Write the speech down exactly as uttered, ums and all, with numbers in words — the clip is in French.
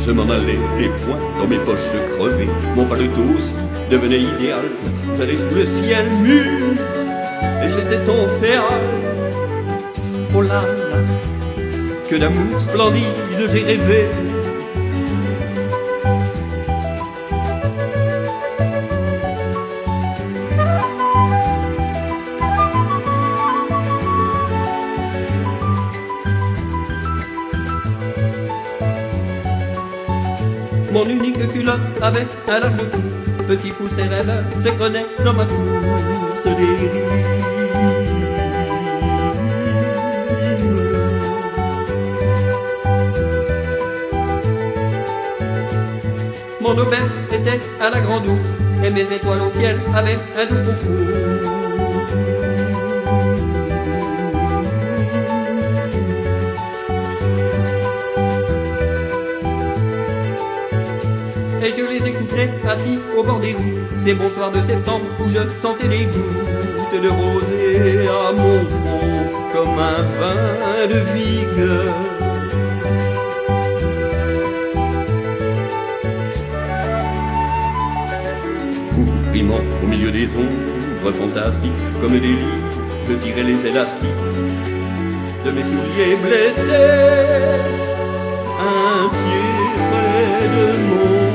je m'en allais, les poings dans mes poches crevées. Mon paletot aussi devenait idéal. J'allais sous le ciel mûr et j'étais ton féral. Oh là là, que d'amour splendide j'ai rêvé. Mon unique culotte avait un large cou, petit pouce et rêveur, je prenais dans ma course des rires. Mon auberge était à la grande ours, et mes étoiles au ciel avaient un doux froufrou. Et je les écoutais assis au bord des rues, ces bons soirs de septembre où je sentais des gouttes de rosée à mon front comme un vin de vigueur. Ouvrimant au milieu des ombres fantastiques comme des lits, je tirais les élastiques de mes souliers blessés. Un pied près de mon